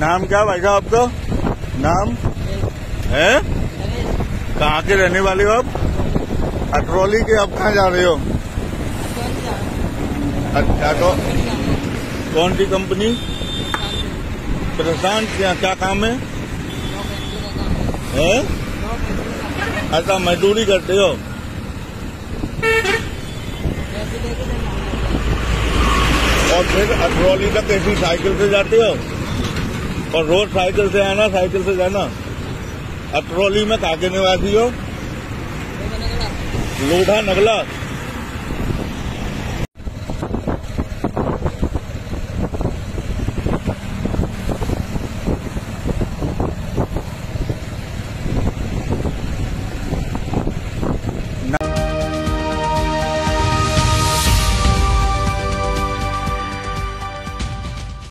नाम क्या भाई साहब आपका? नाम है? कहाँ के रहने वाले हो आप? अटरौली के। आप कहाँ जा रहे हो? अच्छा, तो कौन सी कंपनी? प्रशांत। क्या काम है? अच्छा, मजदूरी करते हो। और फिर अटरौली तक ऐसी साइकिल से जाते हो? और रोज साइकिल से आना, साइकिल से जाना। अटरौली में कहाँ के निवासी हो? लोढ़ा नगला।